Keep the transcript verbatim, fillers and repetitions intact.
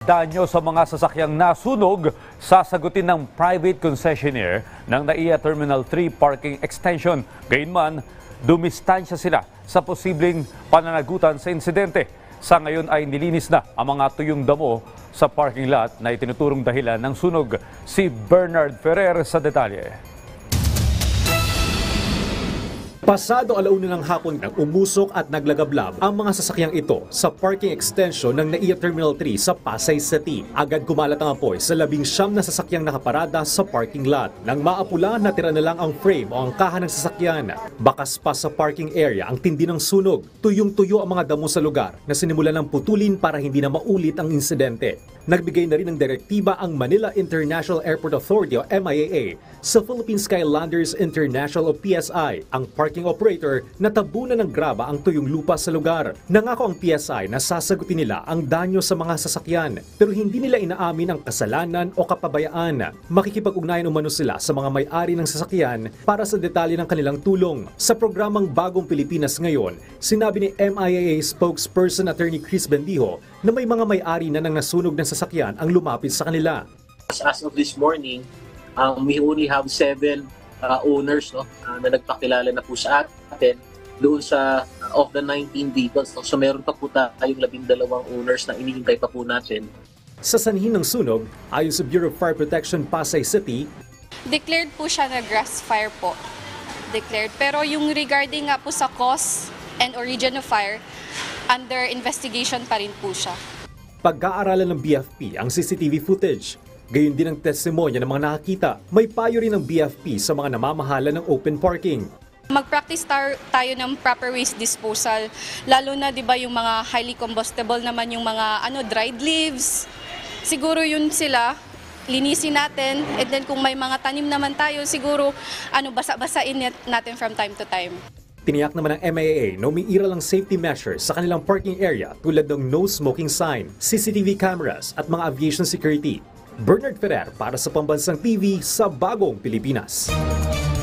Danyo sa mga sasakyang nasunog, sasagutin ng private concessionaire ng N A I A Terminal three Parking Extension. Gayunman, dumistansya sila sa posibleng pananagutan sa insidente. Sa ngayon ay nilinis na ang mga tuyong damo sa parking lot na itinuturong dahilan ng sunog. Si Bernard Ferrer sa detalye. Pasado alauna ng hapon nang umusok at naglagablab ang mga sasakyang ito sa parking extension ng N A I A Terminal three sa Pasay City. Agad kumalat ang apoy sa labing siyam na sasakyang nakaparada sa parking lot. Nang maapula, natira na lang ang frame o ang kaha ng sasakyan. Bakas pa sa parking area ang tindi ng sunog. Tuyong-tuyo ang mga damo sa lugar na sinimulan ng putulin para hindi na maulit ang insidente. Nagbigay na rin ng direktiba ang Manila International Airport Authority o M I A A sa Philippine Skylanders International o P S I, ang parking operator na tabunan ng graba ang tuyong lupa sa lugar. Nangako ang P S I na sasagutin nila ang danyo sa mga sasakyan pero hindi nila inaamin ang kasalanan o kapabayaan. Makikipag-ugnayan umano sila sa mga may-ari ng sasakyan para sa detalye ng kanilang tulong. Sa programang Bagong Pilipinas Ngayon, sinabi ni M I A A spokesperson Attorney Chris Bendijo na may mga may-ari na nang nasunog ng sasakyan ang lumapit sa kanila. As of this morning, um, we only have seven uh, owners no, uh, na nagpakilala na po sa atin doon sa uh, of the nineteen vehicles. No? So meron pa po tayong labindalawang owners na iniintay pa po natin. Sa sanhin ng sunog, ayon sa Bureau of Fire Protection Pasay City, declared po siya na grass fire po. Declared. Pero yung regarding nga po sa cause and origin of fire, under investigation pa rin po siya. Pag-aaralan ng B F P ang C C T V footage. Gayon din ang testimonya ng mga nakakita. May payo rin ng B F P sa mga namamahala ng open parking. Mag-practice tar- tayo ng proper waste disposal. Lalo na 'di ba yung mga highly combustible naman yung mga ano dried leaves. Siguro yun sila linisin natin, and then kung may mga tanim naman tayo, siguro ano basa-basain natin from time to time. Tiniyak naman ng M I A A na umiiral ang safety measures sa kanilang parking area tulad ng no smoking sign, C C T V cameras at mga aviation security. Bernard Ferrer para sa Pambansang T V sa Bagong Pilipinas.